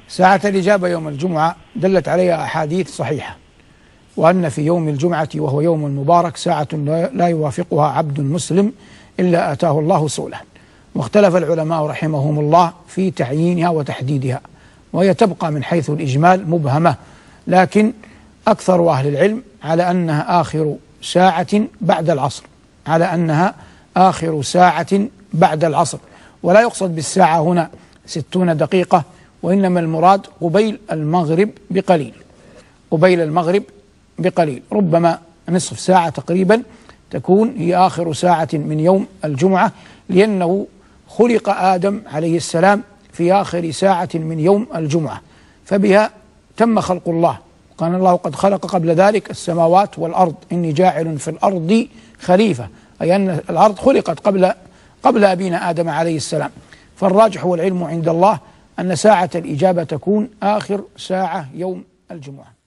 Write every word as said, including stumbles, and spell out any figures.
ساعة الإجابة يوم الجمعة دلت عليها أحاديث صحيحة، وأن في يوم الجمعة وهو يوم مبارك ساعة لا يوافقها عبد مسلم إلا آتاه الله سؤله. واختلف العلماء رحمهم الله في تعيينها وتحديدها، وهي تبقى من حيث الإجمال مبهمة، لكن أكثر أهل العلم على أنها آخر ساعة بعد العصر، على أنها آخر ساعة بعد العصر، ولا يقصد بالساعة هنا ستون دقيقة، وإنما المراد قبيل المغرب بقليل، قبيل المغرب بقليل، ربما نصف ساعة تقريبا تكون هي آخر ساعة من يوم الجمعة، لأنه خلق آدم عليه السلام في آخر ساعة من يوم الجمعة، فبها تم خلق الله. قال الله قد خلق قبل ذلك السماوات والأرض إني جاعل في الأرض خليفة، أي أن الأرض خلقت قبل قبل أبينا آدم عليه السلام. فالراجح والعلم عند الله أن ساعة الإجابة تكون آخر ساعة يوم الجمعة.